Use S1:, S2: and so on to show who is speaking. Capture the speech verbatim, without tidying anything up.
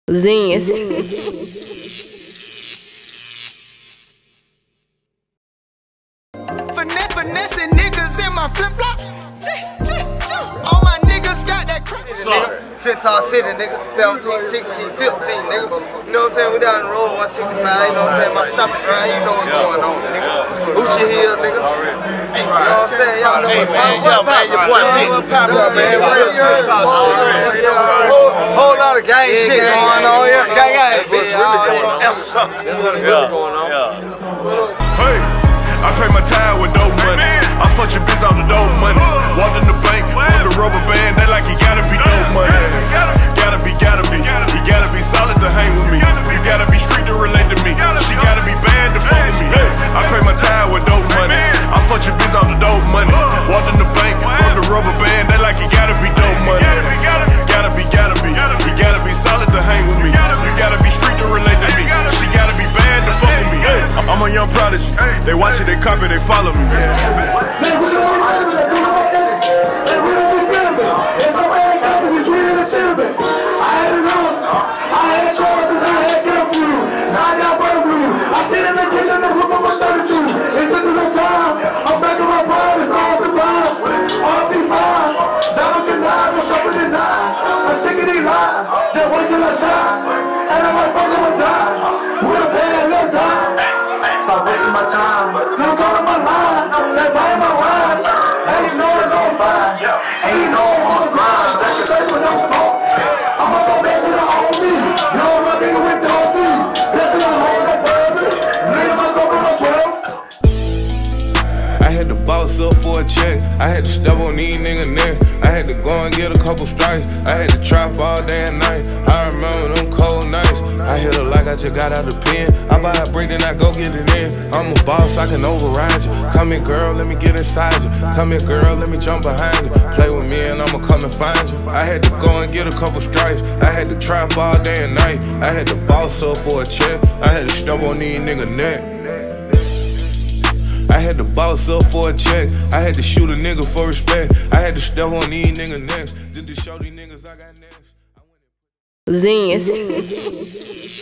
S1: Zinhas.
S2: Finessing niggas in my flip flops. All my niggas got that crap.
S3: Ten-Tall City, nigga. seventeen, sixteen, fifteen, nigga. You know what I'm saying? We down the road, one sixty-five. You know what I'm saying? My stopping grind, you know what's going on, nigga. Uchi Hill, nigga. You know what I'm saying? Y'all know what's poppin'. Your boy, man. Whole lot of gang shit going on here. Gang gang, bitch. That's what's really going on.
S4: Hey, I pay my tithe with dope money. I fuck your bitch out the dope money. Walked in the bank, put the rubber band, they like you gotta be dope money. Gotta be, gotta be, you gotta be solid to hang with me. You gotta be street to relate to me. She gotta be bad to fuck with me. I pay my tithe with dope money. I fuck your bitch out the dope money. Walked in the bank, put the rubber band, they like you gotta be dope money. Gotta be, gotta be, you gotta be solid to hang with me. You gotta be street to relate to me. She gotta be bad to fuck with me. I'm a young prodigy. They watch it, they copy, they follow me.
S5: Just wait till I shine, and I might fucking would die. With a bad little die. Stop wasting my time. Don't call my line. They buy my wine. And you know it's on fire. And you know I'm a grind. Stack it up with no smoke. I'ma go back to the old me. You know my nigga with dog teeth. Listen to the hoes that bird. Nigga, my go with my twelve.
S4: I had to boss up for a check. I had to step on these niggas' neck. I had to go and get a couple strikes. I had to trap all day and night. I remember them cold nights. I hit her like I just got out of the pen. I buy a brick, then I go get it in. I'm a boss, I can override you. Come here, girl, let me get inside you. Come here, girl, let me jump behind you. Play with me and I'ma come and find you. I had to go and get a couple strikes. I had to trap all day and night. I had to boss up for a check. I had to step on these niggas' neck. I had to boss up for a check. I had to shoot a nigga for respect. I had to step on these niggas next. Just to show these niggas I got next.
S1: Zinhas.